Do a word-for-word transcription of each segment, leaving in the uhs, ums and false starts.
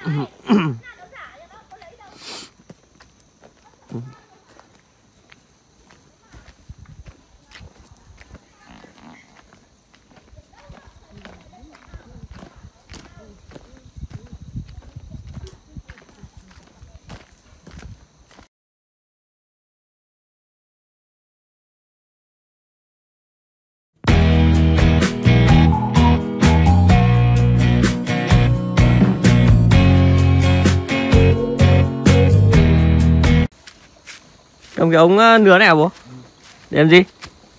Cầm cái ống nứa này à bố? Để làm gì?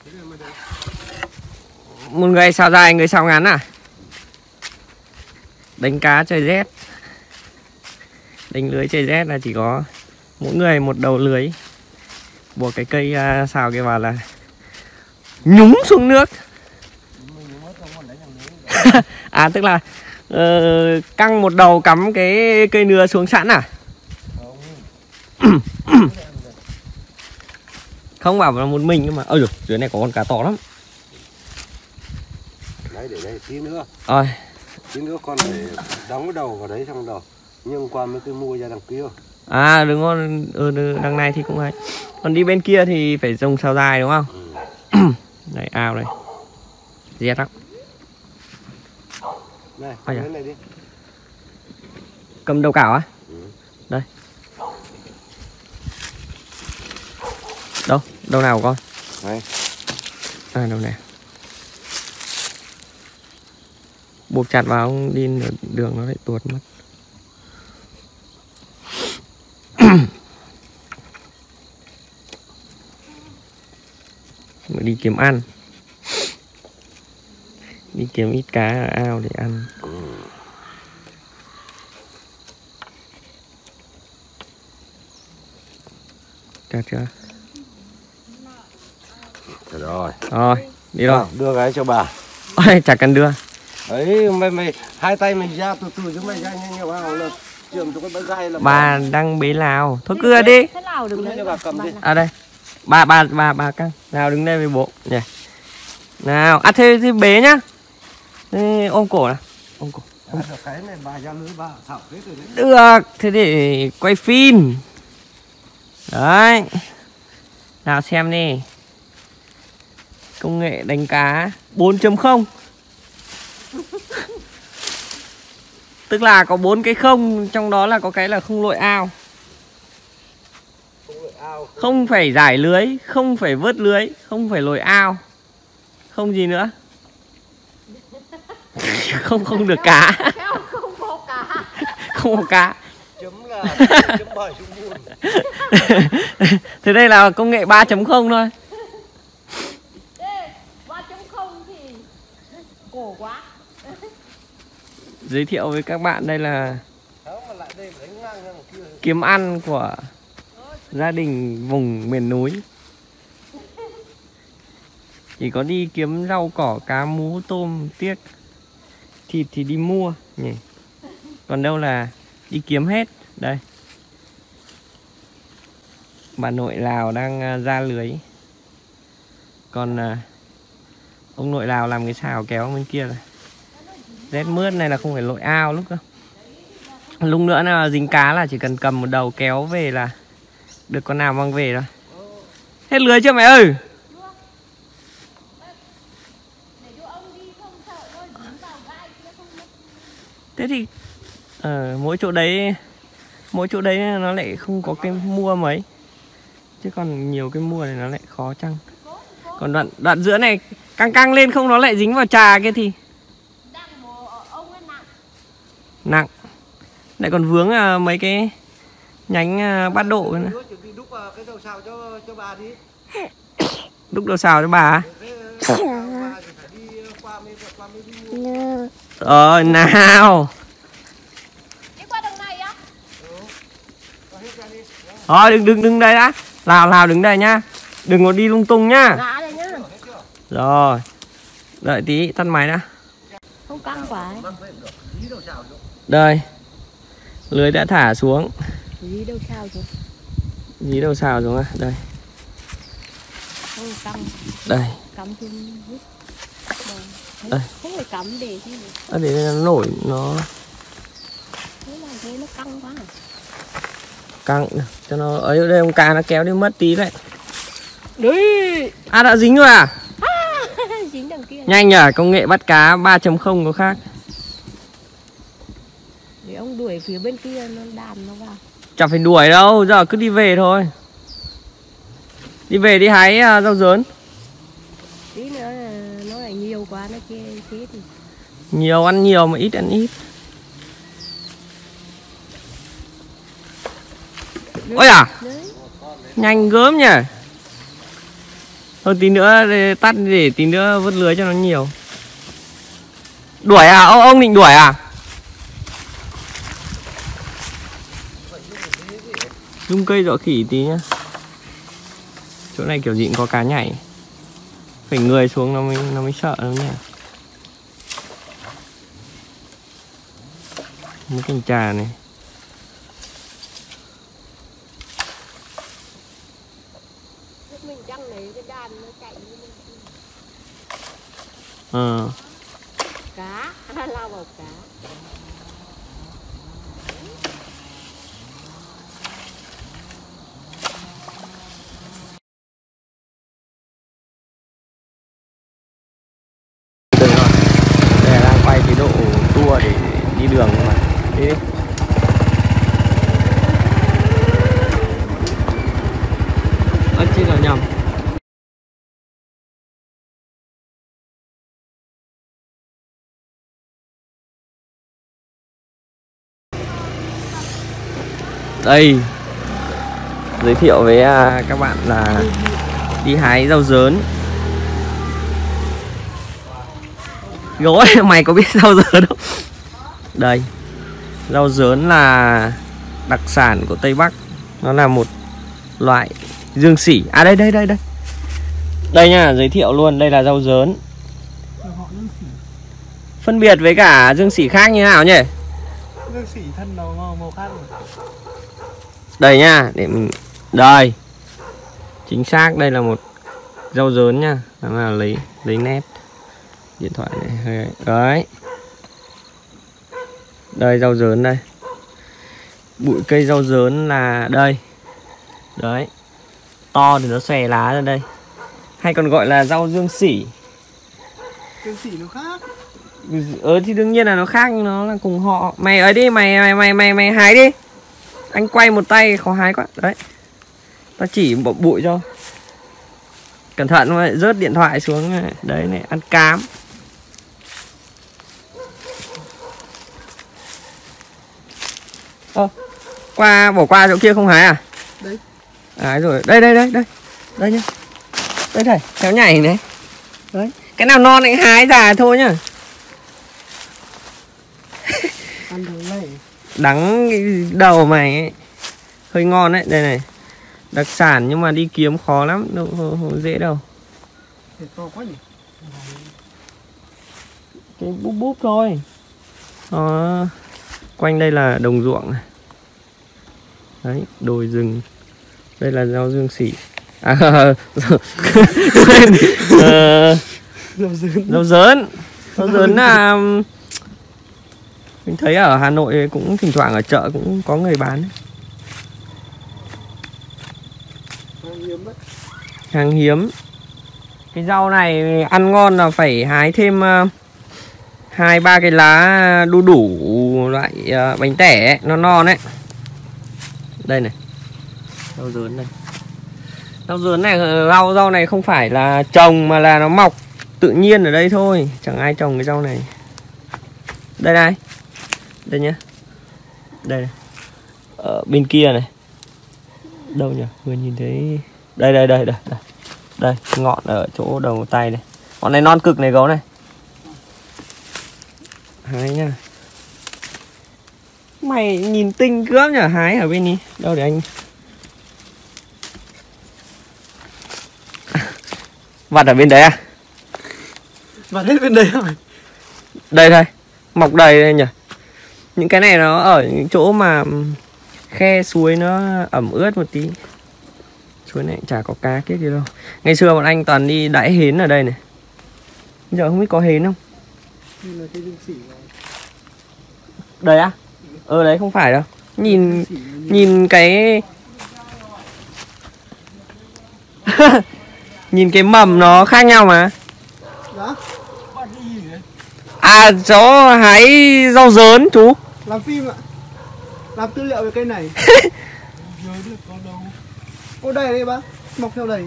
Một người sao dài, người sao ngắn à? Đánh cá chơi rét. Đánh lưới chơi rét là chỉ có mỗi người một đầu lưới. Buộc cái cây uh, xào kia vào là nhúng xuống nước. À tức là uh, căng một đầu cắm cái cây nứa xuống sẵn à? Không bảo là một mình nhưng mà ôi giời, dưới này có con cá to lắm. Đấy để đây tí nữa. Rồi. Tí nữa con phải đóng cái đầu vào đấy xong đầu. Nhưng qua mới cứ mua ra đằng kia. À đúng không? Ừ, đằng này thì cũng hay. Còn đi bên kia thì phải dùng sao dài đúng không? Ừ. Này ao này. Rét lắm. Này, cầm cái này đi. Cầm đầu cảo á? Ừ. Đây. Đâu? Đâu nào của con? Đây. À đâu này. Buộc chặt vào không đi đường nó lại tuột mất. Đi kiếm ăn. Đi kiếm ít cá ở ao để ăn. Chặt chưa? Rồi. Rồi, đi rồi. Đưa cái cho bà. Ôi, chả cần đưa. Ấy, mày mày hai tay mày ra từ từ chứ mày ra nhanh nhiều vào là trường cho con bánh gai là bà đang bế lào. Thôi cứ đi. Thế nào đừng lấy bà cầm đi. À đây. Bà bà bà bà căng. Nào đứng đây với bố nhỉ. Nào, à thế thì bế nhá. Thế, ôm cổ nào. Ôm cổ. Ôm. À, cái này bà ra lưới bà thảo hết rồi đấy. Được, thế để quay phim. Đấy. Nào xem đi. Công nghệ đánh cá bốn chấm không. Tức là có bốn cái không, trong đó là có cái là không lội ao. Không lội ao. Không, không phải giải lưới, không phải vớt lưới, không phải lội ao. Không gì nữa. Không không được cá. Không có cá. Không có cá. Chấm là chấm bời xuống buồn. Thế đây là công nghệ ba chấm không thôi. ba chấm không thì cổ quá. Giới thiệu với các bạn đây là kiếm ăn của gia đình vùng miền núi. Chỉ có đi kiếm rau cỏ, cá mú, tôm, tiếc. Thịt thì đi mua nhỉ. Còn đâu là đi kiếm hết. Đây. Bà nội Lào đang ra lưới. Còn ông nội Lào làm cái xào kéo bên kia rồi. Rét mướt này là không phải lội ao lúc đâu. Lúc nữa là dính cá là chỉ cần cầm một đầu kéo về là được con nào mang về rồi. Hết lưới chưa mẹ ơi? Thế thì ở mỗi chỗ đấy mỗi chỗ đấy nó lại không có cái mua mấy. Chứ còn nhiều cái mua này nó lại khó chăng. Còn đoạn đoạn giữa này căng căng lên không nó lại dính vào trà kia thì nặng. Lại còn vướng uh, mấy cái nhánh uh, bát độ nữa. Đúc cái đầu xào cho cho bà đi. Đúc đầu xào cho bà à? Ờ nào. Đi qua đường này á? Thôi đừng đừng đừng đây đã. Lào Lào đứng đây nhá. Đừng có đi lung tung nhá. Dạ đây nhá. Rồi. Đợi tí tắt máy đã. Không căng quá. Đây. Lưới đã thả xuống. Dí đâu sao chứ? Dí đầu xào xuống à? Đây. Không căng. Đây. Cắm thêm hết. Đây. Không phải cắm để chứ. À, để nó nổi nó. Thế là thế nó căng quá. Căng cho nó ấy, đây ông cá nó kéo đi mất tí đấy. Đấy. À đã dính rồi à? À, dính đằng kia. Nhanh nhỉ, công nghệ bắt cá ba chấm không có khác. Để ông đuổi phía bên kia nó đàn nó vào. Chẳng phải đuổi đâu, giờ cứ đi về thôi. Đi về đi hái uh, rau dớn. Tí nữa là nó lại nhiều quá nó chê chết thì. Nhiều ăn nhiều mà ít ăn ít. Đấy. Ôi à, Đấy. nhanh gớm nhỉ. Thôi tí nữa tắt để tí nữa vớt lưới cho nó nhiều. Đuổi à, ông, ông định đuổi à? Rung cây dọ khỉ tí nhá. Chỗ này kiểu gì cũng có cá nhảy. Phải người xuống nó mới nó mới sợ nó nhỉ. Mấy cành trà này. Mình chăng lấy cái đàn nó chạy như mình. Ờ. Cá, lao vào cá. Được rồi. Đây là đang quay cái độ tour để đi đường mà. Đi đi. Ơ chứ là nhầm. Đây, giới thiệu với các bạn là đi hái rau dớn. Gối, mày có biết rau dớn không? Đây, rau dớn là đặc sản của Tây Bắc. Nó là một loại dương sỉ. À đây, đây, đây, đây. Đây nha, giới thiệu luôn, đây là rau dớn. Phân biệt với cả dương sỉ khác như nào nhỉ? Dương sỉ thân nó màu, màu khác rồi. Đây nha, để mình đây. Chính xác đây là một rau dớn nha. Đó là lấy lấy nét điện thoại này. Đấy. Đây rau dớn đây. Bụi cây rau dớn là đây. Đấy. To thì nó xòe lá ra đây. Hay còn gọi là rau dương sỉ. Dương sỉ nó khác. Ờ thì đương nhiên là nó khác, nhưng nó là cùng họ. Mày ấy đi, mày mày mày mày mày hái đi. Anh quay một tay khó hái quá. Đấy. Tao chỉ bỏ bụi cho. Cẩn thận mà rớt điện thoại xuống này. Đấy này, ăn cám. Ơ, qua bỏ qua chỗ kia không hái à? Đấy. À rồi, đây đây đây đây. Đây nhá. Đây này, kéo nhảy này. Đấy. Cái nào non anh hái ra thôi nhá. Ăn thằng này. Đắng cái đầu mày ấy. Hơi ngon đấy, đây này. Đặc sản nhưng mà đi kiếm khó lắm, đâu không, không dễ đâu. Thì to quá nhỉ. Cái búp búp thôi. Đó. Quanh đây là đồng ruộng này. Đấy, đồi rừng. Đây là rau dương sỉ. À, Rau dớn. rau dớn. Rau dớn là mình thấy ở Hà Nội cũng thỉnh thoảng ở chợ cũng có người bán. Hàng hiếm đấy. Hàng hiếm. Cái rau này ăn ngon là phải hái thêm hai ba cái lá đu đủ loại uh, bánh tẻ ấy, nó non đấy. Đây này. Rau dớn này. Rau dớn này, rau rau này không phải là trồng mà là nó mọc tự nhiên ở đây thôi, chẳng ai trồng cái rau này. Đây này. Đây nhá. Đây này. Ở bên kia này. Đâu nhỉ? Vừa nhìn thấy. Đây đây đây đây đây. Đây, ngọn ở chỗ đầu tay này. Ngọn này non cực này gấu này. Hái nha. Mày nhìn tinh cướp nhỉ, hái ở bên đi. Đâu để anh. Vặt ở bên đấy à? Vặt hết bên đấy rồi. Đây thôi. Mọc đầy đây nhỉ. Những cái này nó ở những chỗ mà khe suối nó ẩm ướt một tí. Suối này chả có cá kiếc gì đâu. Ngày xưa bọn anh toàn đi đãi hến ở đây này. Bây giờ không biết có hến không? Đây là cái dương sỉ này. Đây á? Ờ đấy không phải đâu. Nhìn nhìn cái nhìn cái mầm nó khác nhau mà. Đó. À cháu hái rau dớn chú. Làm phim ạ. Làm tư liệu về cây này. Ô đây đây bác, mọc theo đây.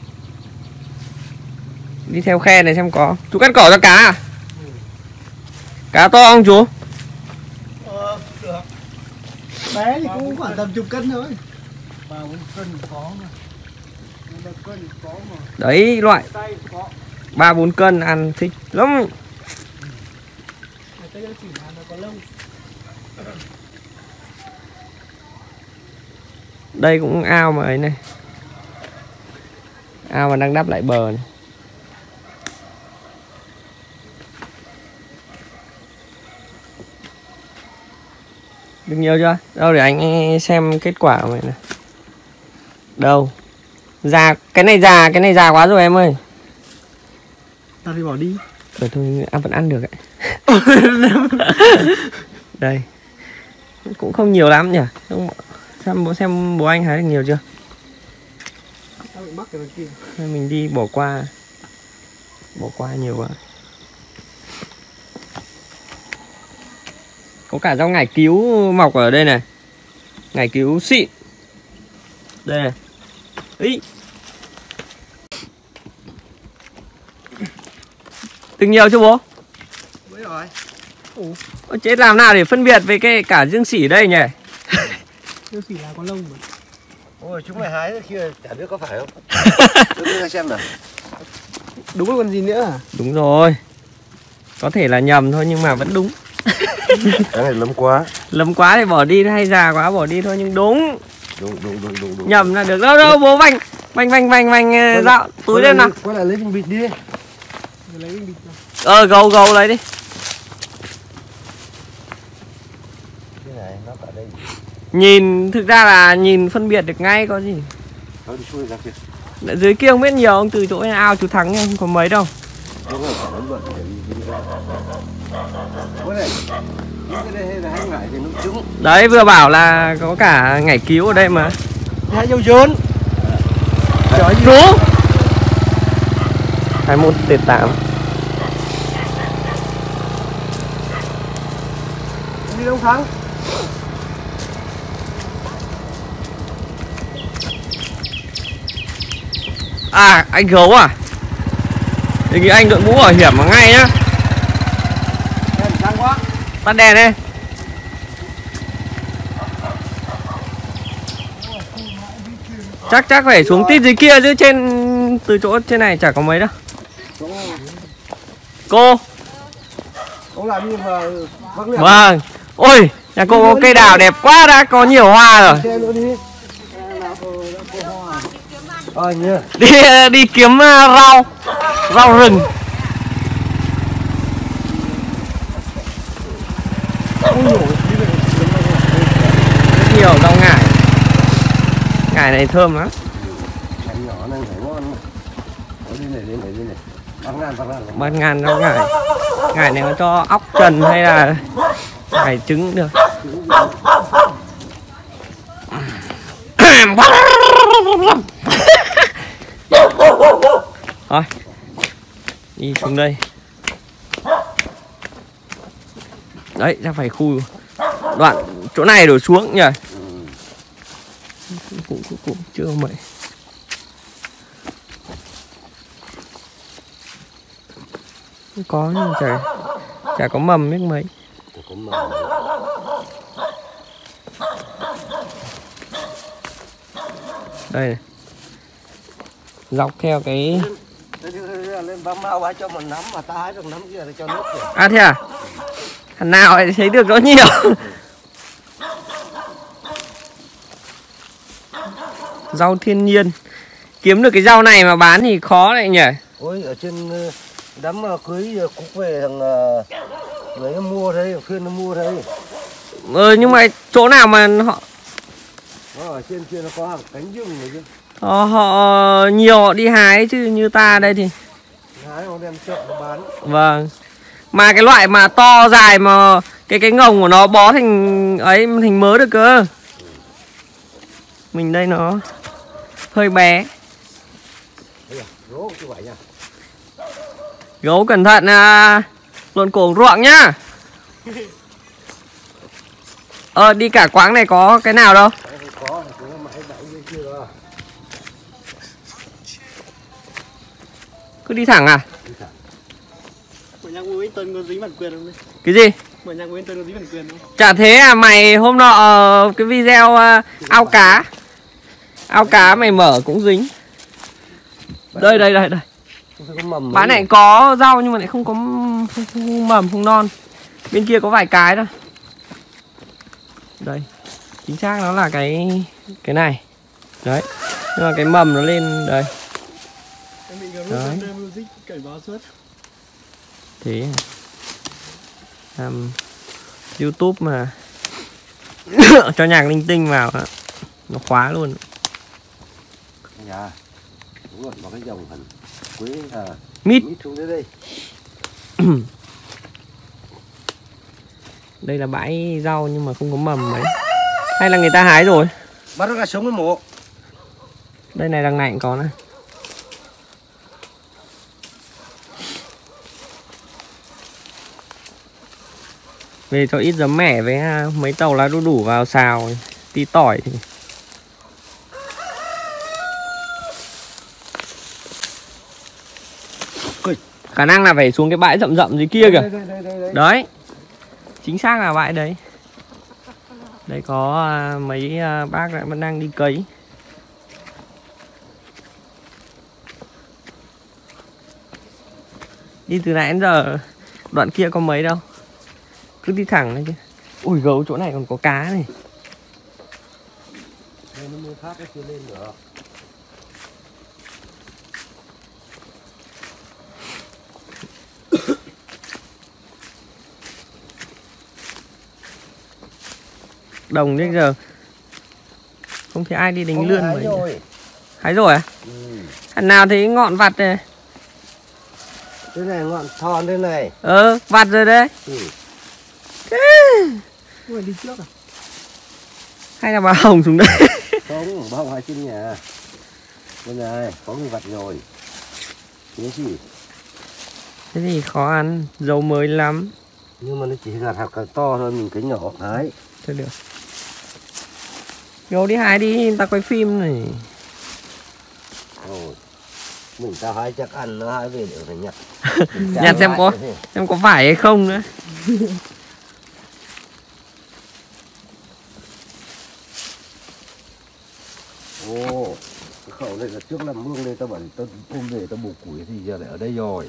Đi theo khe này xem có. Chú cắt cỏ cho cá à? Cá to không chú? Ờ, được. Bé thì cũng khoảng tầm chục cân thôi. ba bốn cân có mà. ba cân có mà. Đấy loại Tay có. ba bốn cân ăn thích lắm. Tay chỉ là nó có lông. Đây cũng ao mà ấy này. Ao mà đang đắp lại bờ này. Được nhiều chưa? Đâu để anh xem kết quả của mày này. Đâu? Già, cái này già, cái này già quá rồi em ơi. Ta thì bỏ đi. Rồi thôi, ăn vẫn ăn được ấy. Đây. Cũng không nhiều lắm nhỉ. Xem bố xem bố anh hái được nhiều chưa? Tao bị mắc cái kia. Hay mình đi bỏ qua. Bỏ qua nhiều quá. Có cả rau ngải cứu mọc ở đây này. Ngải cứu xịn. Đây này. Ý. Từng nhiều chưa bố? Mới rồi. Ôi, chết làm nào để phân biệt với cái cả dương sỉ đây nhỉ? Dương sỉ là có lông mà. Ôi chúng mày hái kia chả biết có phải không? Tôi đưa xem nào. Đúng rồi còn gì nữa à? Đúng rồi. Có thể là nhầm thôi nhưng mà vẫn đúng. Cái này lấm quá. Lấm quá thì bỏ đi, hay già quá bỏ đi thôi nhưng đúng. Đúng đúng đúng đúng đúng. Nhầm là được. Đâu đâu bố vành vành vành vành vành dạo túi lên nào. Quay lại lấy bình bịt đi. Rồi lấy cái bịch ra. Ờ gấu gấu lấy đi. Cái này nó cả đây. Nhìn thực ra là nhìn phân biệt được ngay có gì. Thôi đi chui ra kìa. Ở dưới kia không biết nhiều ông từ chỗ ao chú Thắng không có mấy đâu. Đúng rồi, phải bận để đi ra. Cái này, cái này hay là hay ngại thì nó trứng. Đấy vừa bảo là có cả ngải cứu ở đây mà. Hai dâu dốn. Trời chú. hai mươi mốt tệ tám. Đi đâu Thắng? À anh gấu à? Đề nghị anh đội mũ bảo hiểm mà ngay nhá. Đèn sáng quá. Tắt đèn đi. Chắc chắc phải xuống tít dưới kia chứ trên từ chỗ trên này chả có mấy đâu. Cô. Ông làm gì mà vắng lẽ. Vâng. Ôi, nhà cô có cây đào đẹp quá, đã có nhiều hoa rồi. Xe nữa đi. Ờ nhớ. Đi đi kiếm rau, rau rừng. Rất nhiều rau ngải. Ngải này thơm lắm. Cành nhỏ này phải ngon. Ở đây này, đây này, đây này. Băng ngàn, băng ngàn. Ban ngàn rau ngải. Ngải này nó cho óc trần hay là ngải trứng được. Thôi đi xuống đây. Đấy ra phải khu đoạn chỗ này đổ xuống nhỉ. Cũng cũng cũng chưa mấy. Không có nhưng chả chả có mầm biết mấy. Có mầm. Đây này. Dọc theo cái Lên bám mau hái cho một nắm mà ta hái được nắm kia thì cho nước kìa. à thế à? Thằng nào lại thấy được nó nhiều. Rau thiên nhiên. Kiếm được cái rau này mà bán thì khó lại nhỉ. Ôi ở trên đám cưới cúc về thằng người nó mua thấy, khuyên nó mua thấy. Ừ nhưng mà chỗ nào mà họ Nó ở trên kia nó có hàng cánh rừng này chứ. họ, họ nhiều họ đi hái chứ như ta đây thì. Hái nó đem chợ nó bán. Vâng. Mà cái loại mà to dài mà cái cái ngồng của nó bó thành ấy thành mớ được cơ. Mình đây nó hơi bé. Gấu chứ vậy nha. Gấu cẩn thận à, luồn cổ ruộng nhá. Ờ đi cả quãng này có cái nào đâu. Có, có mãi bẫy kia rồi. Cứ đi thẳng à? Đi thẳng. Mở nhạc Nguyễn Tân có dính bản quyền không đấy? Cái gì? Mở nhạc Nguyễn Tân có dính bản quyền không? Chả thế à, mày hôm nọ uh, cái video uh, ao cá. Ao cá mày mở cũng dính. Đây đây đây đây. Bán này có rau nhưng mà lại không có không, không mầm, không non. Bên kia có vài cái thôi. Đây. Chính xác nó là cái cái này. Đấy. Nhưng mà cái mầm nó lên đây. Em bị group music cảnh báo suốt. Thế làm YouTube mà cho nhạc linh tinh vào nó khóa luôn. Dạ. Đúng rồi, vào cái dòng phần quế à, mít. Mít xuống dưới đây. Đây là bãi rau nhưng mà không có mầm mấy. Hay là người ta hái rồi? Bắt nó ra sống với mộ. Đây này đằng này cũng có này. Về cho ít giấm mẻ với mấy tàu lá đu đủ vào xào, tí tỏi thì. Khả năng là phải xuống cái bãi rậm rậm dưới kia kìa. Đây, đây, đây, đây, đây. Đấy. Chính xác là bãi đấy. Đây có mấy bác lại vẫn đang đi cấy. Đi từ nãy đến giờ đoạn kia có mấy đâu. Cứ đi thẳng lên chứ. Ui gấu chỗ này còn có cá này. Đây nó mới phát cái kia lên được. Đồng đến giờ không thấy ai đi đánh lươn hái mấy. rồi. Hái rồi à? Ừ. Hẳn nào thấy ngọn vặt này. Thế này ngọn thon thế này. Ờ, vặt rồi đấy. Ừ. Ui, đi trước à? Hay là bà Hồng xuống đây? Không, bao hai trên nhà. Bên này có người vặt rồi. Thế gì? Thế thì khó ăn, dầu mới lắm. Nhưng mà nó chỉ gạt hạt càng to thôi, mình cái nhỏ hái. Thôi được. Gấu đi hái đi, ta quay phim này. Rồi. Mình ta hái chắc ăn, nó hái về để phải nhặt. Nhặt xem có xem có phải hay không nữa. Ồ, cái khẩu này là trước làm mương đây, tao bảo tao ôm về tao bổ củi thì giờ lại ở đây rồi.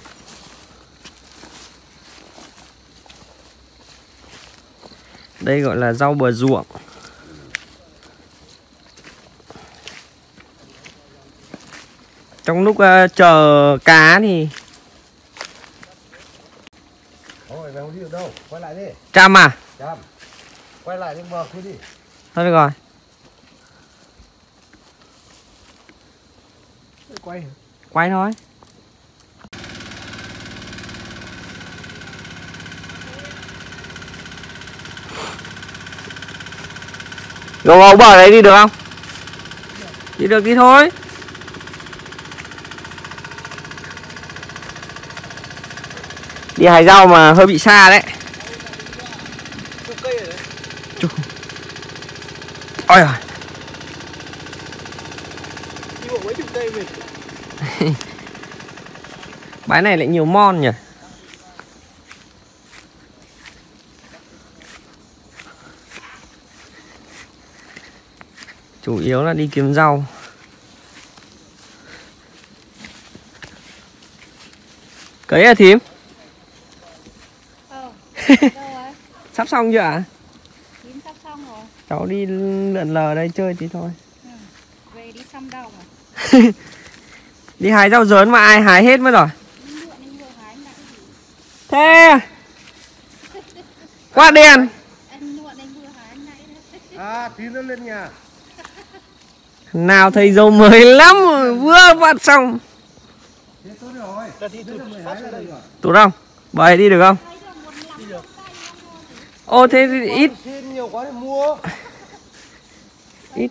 Đây gọi là rau bờ ruộng. Trong lúc uh, chờ cá thì Thôi mày không đi được đâu, quay lại đi. chăm à? Chăm. Quay lại đến bờ kia đi. Thôi được rồi. Quay hả? Quay thôi. Gấu gấu bờ đấy đi được không? Đi được đi thôi. Đi hái rau mà hơi bị xa đấy. Chục cây rồi đấy. Chục. Ôi giời. Đi bộ mấy chục cây mệt. Bãi này lại nhiều mon nhỉ. Chủ yếu là đi kiếm rau. Cấy à thím? Ờ, đâu rồi? Sắp xong chưa ạ? Chín sắp xong rồi. Cháu đi lượn lờ đây chơi tí thôi. Ừ. Về đi xăm đâu mà. Đi hái rau dớn mà ai hái hết mất rồi. Anh lượn anh vừa hái nãy gì? Thế qua đèn. Anh lượn anh vừa hái nãy đấy. À, tí nữa lên nhà. Nào thấy dâu mới lắm rồi, vừa vặt xong. Thế tốt rồi. Là đi tụt phát ra đây rồi. Tụt không? Bày đi được không? Đi được. Ô thế thì ít. Xin nhiều quá thì mua. Ít.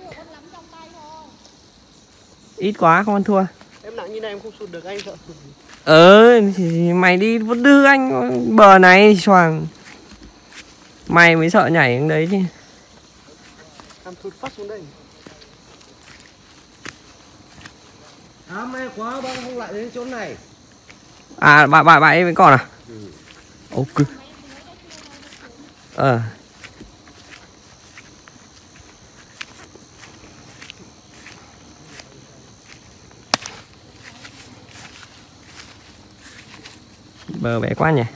Ít quá không ăn thua. Em nặng như này em không sụt được, anh sợ sụt. Ờ thì mày đi vẫn đưa anh bờ này choàng. Mày mới sợ nhảy đến đấy chứ. Làm thụt phát xuống đây. À may quá bác không lại đến chỗ này. À bà bà bà ấy vẫn còn à? Ừ. Ok. Ờ. Bờ bé quá nhỉ.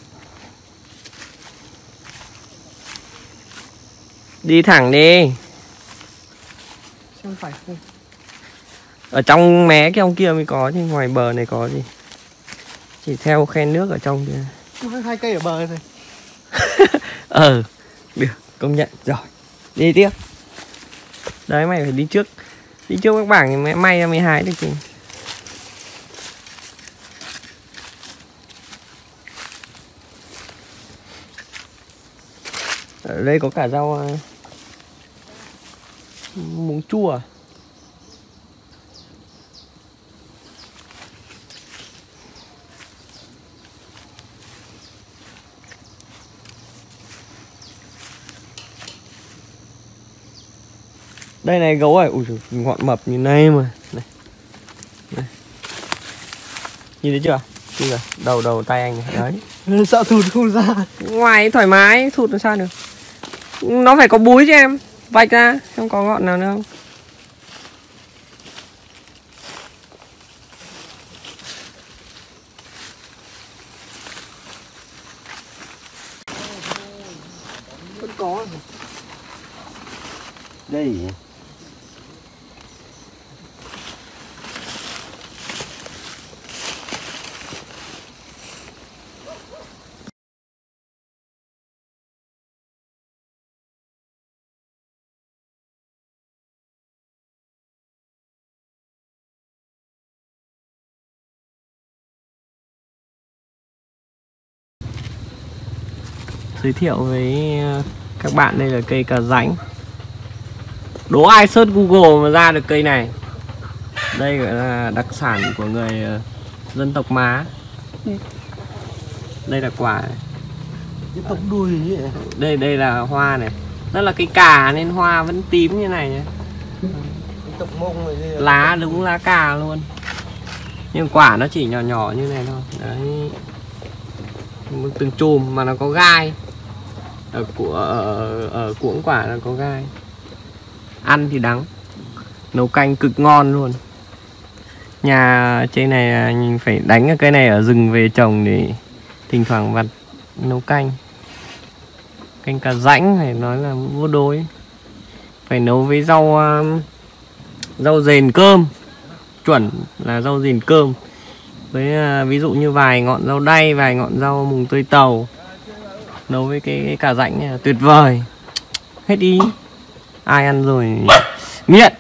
Đi thẳng đi. Xem phải không? Ở trong mé cái ông kia mới có chứ ngoài bờ này có gì. Chỉ theo khe nước ở trong kia. Có hai cây ở bờ này. Ờ, được, công nhận, rồi. Đi tiếp. Đấy mày phải đi trước. Đi trước các bảng thì mày may ra mới hái được chứ. Ở đây có cả rau uh, muống chua. Đây này gấu này, ui giời, ngọn mập như này mà. Này. Này. Nhìn thấy chưa? Chưa, đầu đầu tay anh này. Đấy. Sợ thụt không ra. Ngoài thoải mái, thụt làm sao được. Nó phải có búi chứ em. Vạch ra, không có ngọn nào nữa không? Vẫn có. Đây. Giới thiệu với các bạn đây là cây cà rãnh. Đố ai search Google mà ra được cây này. Đây gọi là đặc sản của người dân tộc Má. Đây là quả này. Cái tóc đuôi như vậy. Đây đây là hoa này. Đó là cây cà nên hoa vẫn tím như này nhé. Cái tộc Mông này đi. Lá đúng lá cà luôn. Nhưng quả nó chỉ nhỏ nhỏ như này thôi. Đấy. Một từng chùm mà nó có gai. Ở của ở, ở cuống quả nó có gai. Ăn thì đắng. Nấu canh cực ngon luôn. Nhà trên này mình phải đánh cái cây này ở rừng về trồng để thỉnh thoảng vặt nấu canh. Canh cà rãnh phải nói là vô đối. Phải nấu với rau rau dền cơm. Chuẩn là rau dền cơm. Với ví dụ như vài ngọn rau đay, vài ngọn rau mùng tơi tàu. Nấu với cái, cái cà rãnh này là tuyệt vời. Hết ý. Ai ăn rồi nghiện.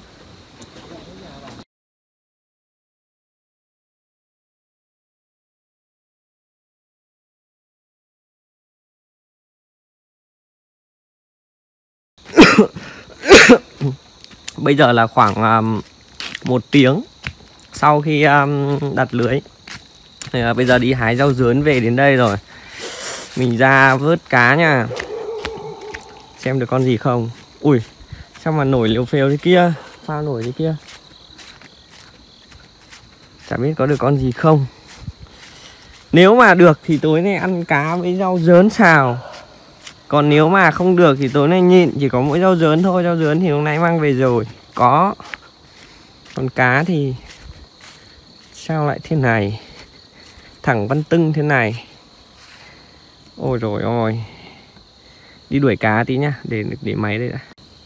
Bây giờ là khoảng um, một tiếng sau khi um, đặt lưới. Thì, uh, bây giờ đi hái rau dớn về đến đây rồi. Mình ra vớt cá nha. Xem được con gì không. Ui, sao mà nổi liều phèo thế kia. Phao nổi thế kia. Chả biết có được con gì không. Nếu mà được thì tối nay ăn cá với rau dớn xào. Còn nếu mà không được thì tối nay nhịn. Chỉ có mỗi rau dớn thôi. Rau dớn thì hôm nay mang về rồi. Có. Còn cá thì sao lại thế này. Thẳng văn tưng thế này. Ôi rồi ôi. Đi đuổi cá tí nhá. Để để máy đây đã.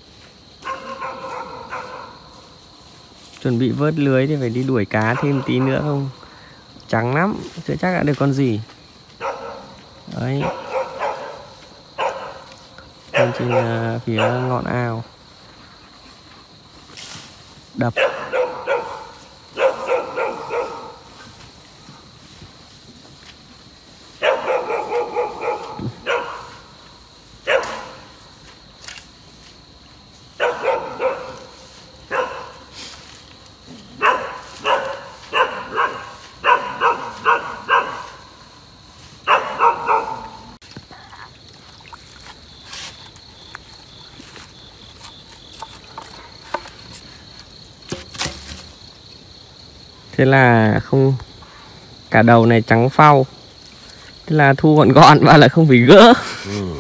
Chuẩn bị vớt lưới thì phải đi đuổi cá thêm tí nữa không. Trắng lắm. Chưa chắc đã được con gì. Đấy. Lên trên uh, phía ngọn ao. Đập. Thế là không, cả đầu này trắng phau. Thế là thu gọn gọn và lại không phải gỡ. Ừ.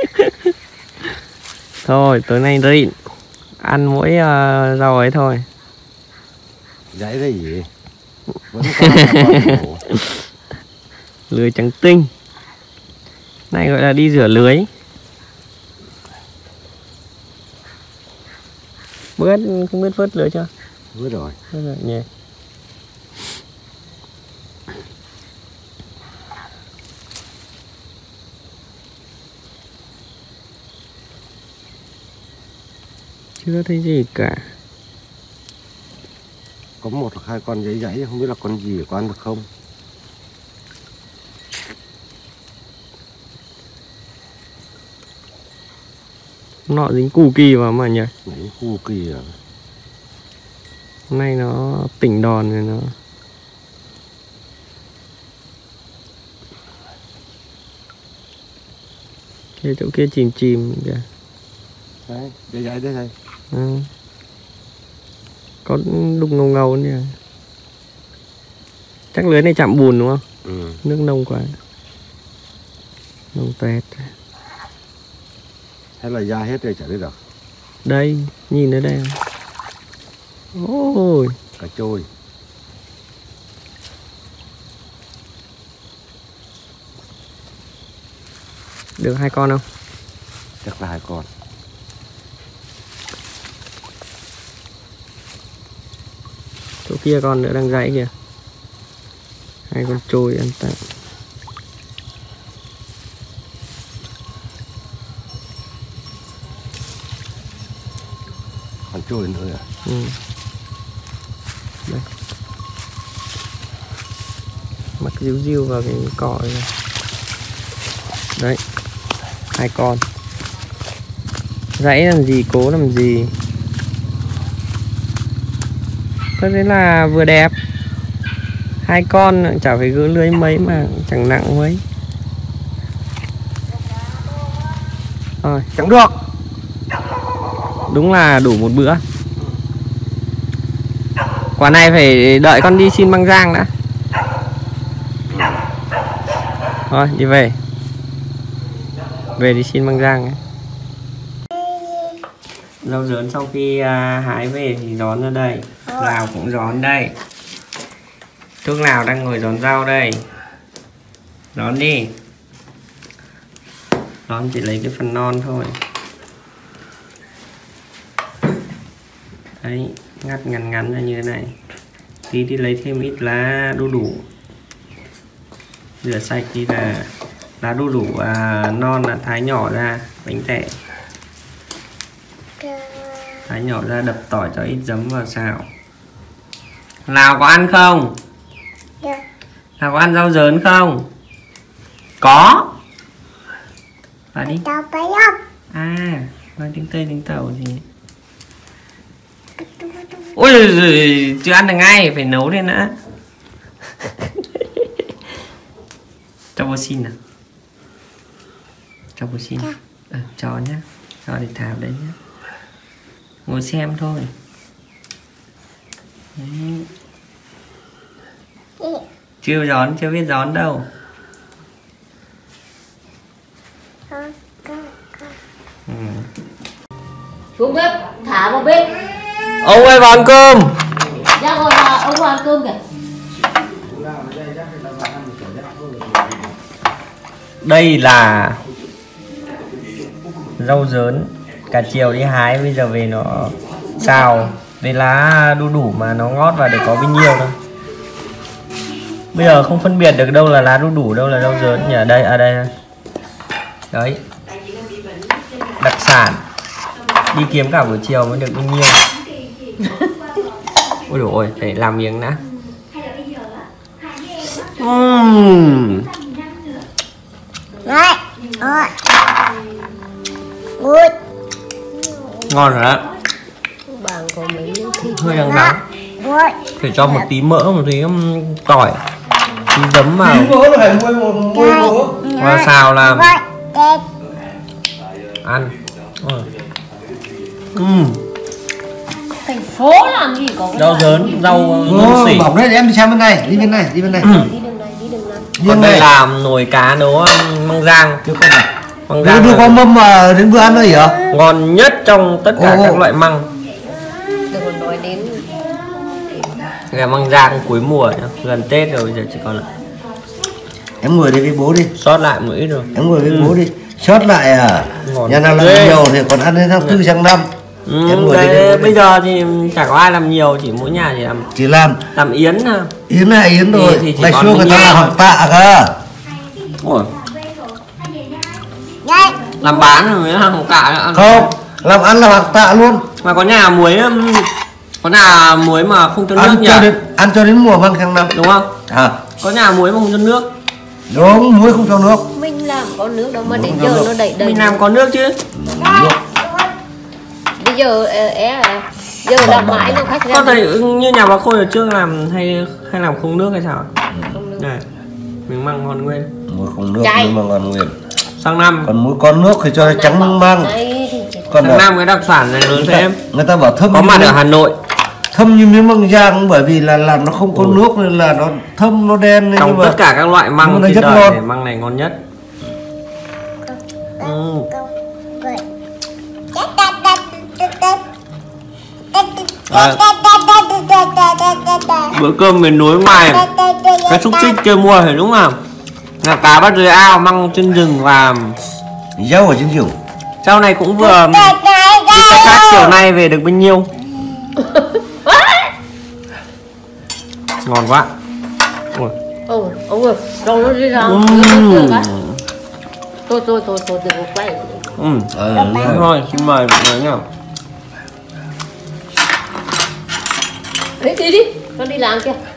Thôi tối nay rịn, ăn mỗi uh, rau ấy thôi. Dãy đây gì? Vẫn có con hổ. Lưới trắng tinh. Này gọi là đi rửa lưới. Bớt không biết vớt lưới chưa? Vớt rồi. Vớt rồi nhỉ. Chưa thấy gì cả. Có một hoặc hai con giấy giấy không biết là con gì, có ăn được không? Nọ dính cù kỳ vào mà nhỉ? Đấy, cu kỳ à. Hôm nay nó tỉnh đòn rồi nó. Cái chỗ kia chìm chìm kìa. Đấy, giấy giấy đấy đây. Ừ. Có đục ngầu ngầu nè. Chắc lưới này chạm bùn đúng không? Ừ. Nước nông quá. Nông tuét. Hay là ra hết rồi chả biết được. Đây, nhìn ở đây. Ôi, Cá trôi. được hai con không? Chắc là hai con. Chỗ kia con nữa đang dãy kìa. Hai con trôi ăn tạm. Con trôi nữa à? Ừ. Đây. Mắc díu díu vào cái cỏ này. Đấy. Hai con. Dãy làm gì, cố làm gì. Thế thế là vừa đẹp. Hai con chả phải gỡ lưới mấy mà chẳng nặng mấy. Rồi, chẳng được. Đúng là đủ một bữa. Quả này phải đợi con đi xin băng rang đã. Thôi đi về. Về đi xin băng rang ấy. Rau dớn sau khi à, hái về thì rón ra đây. Lào cũng rón đây. Thuốc Lào đang ngồi rón rau đây. Rón đi. Rón chỉ lấy cái phần non thôi. Đấy, ngắt ngắn ngắn ra như thế này. Tí đi lấy thêm ít lá đu đủ. Rửa sạch đi là lá đu đủ à, non là thái nhỏ ra bánh tẻ. Thái nhỏ ra, đập tỏi cho ít giấm vào xào. Lào có ăn không? Dạ. Lào có ăn rau dớn không? Có. Vào đi. Tao phải không? À, nói tiếng Tây tiếng Tàu gì. Ôi giời, giời, chưa ăn được ngay, phải nấu lên nữa. Cho bố xin nào. Cho bố xin. Ừ, cho nhá. Cho để thả đấy nhá. Ngồi xem thôi. Đấy. Chưa gión, chưa biết gión đâu. Ừ. Xuống bếp, thả vào bếp. Ông ơi vào ăn cơm. Dạ rồi, là ông vào ăn cơm kìa. Đây là rau dớn. Cả chiều đi hái, bây giờ về nó xào với lá đu đủ mà nó ngót vào để có bấy nhiêu thôi. Bây giờ không phân biệt được đâu là lá đu đủ, đâu là rau dớn nhỉ? Đây, ở đây. Đấy. Đặc sản. Đi kiếm cả buổi chiều mới được bao nhiêu. Ôi dồi ôi, phải làm miếng đã. Uhm. Rồi. Rồi. Ui. Ngon rồi đó. Bạn của mình thịt Hơi đắng đắng. Rồi. Phải cho một tí mỡ, một tí um, tỏi, tí giấm vào. Bố nó phải mua một mua bố. Và xào làm Rồi. Đẹp. ăn. Ừ. Uhm. thành phố làm gì có cái Rau loại dớn, rau Ô, ngân xỉ. bỏng đấy, em đi sang bên này, đi bên này, đi bên này. đi đường này đi đường này Đi Còn bên đây này. là nồi cá nấu măng rang. Chưa con này. Măng Đưa rang đưa là qua mâm mà đến bữa ăn rồi hả? ngon nhất trong tất cả Ồ. các loại măng. đừng còn nói đến Là măng rang cuối mùa nhá. Gần Tết rồi, bây giờ chỉ còn là Em ngồi đây với bố đi. sót lại một ít rồi. Em ngồi với Ừ. bố đi. Sót lại à? Ngon Nhà nào làm ghê. nhiều thì còn ăn đến tháng tư sang năm. Ừ, Em ngồi đây cái, với bố bây đi. giờ thì chả có ai làm nhiều, chỉ mỗi nhà chỉ làm Chỉ làm làm yến à. yến là yến Thì- rồi. thì chỉ Ngày còn xưa người mình ta nhà làm thôi. học tạ cơ. Ủa. Làm bán rồi mới làm hồng cạ nữa, ăn. Không, làm ăn là học tạ luôn. Mà có nhà muối um, có nhà muối mà không cho nước Ăn nhỉ? cho đến ăn cho đến mùa măng tháng năm. Đúng không? À, Có nhà muối mà không cho nước. đúng, muối không cho nước. mình làm có nước đâu mà Không đến có giờ nước. nó đẩy đầy Mình làm có nước chứ. Nước. bây giờ ờ, é à, giờ làm mãi nó khách ra Con thấy như nhà bà Khôi ở trước làm hay hay làm không nước hay sao? không nước. Này, mình măng ngon nguyên. Muối không nước Chay. nhưng mà ngon nguyên. Sang năm, Còn muối có nước thì cho trắng măng măng. Đấy thì chỉ Còn sang là năm cái đặc sản này lớn thêm. người ta bảo thâm Có như mặt ở miếng- Hà Nội. thâm như miếng măng rang bởi vì là làm nó không có nước nên là nó thâm nó đen nên Trong nhưng mà tất cả các loại nhưng măng mà nó trên rất đời ngon. thì măng này ngon nhất. Ừ. À, bữa cơm miền núi ngoài cái xúc xích kia mua phải đúng không? Là cá bắt dưới ao, măng trên rừng và dâu ở trên rừng. sau này cũng vừa đi khai thác chiều nay về được bao nhiêu. Ngon quá. Ui. ôi ông ơi trong nó đi ra Ừm. tôi tôi tôi tôi đừng có quay Ừm. Ờ, Đúng rồi, xin mời mọi người nhá. đấy đi đi con đi làm kia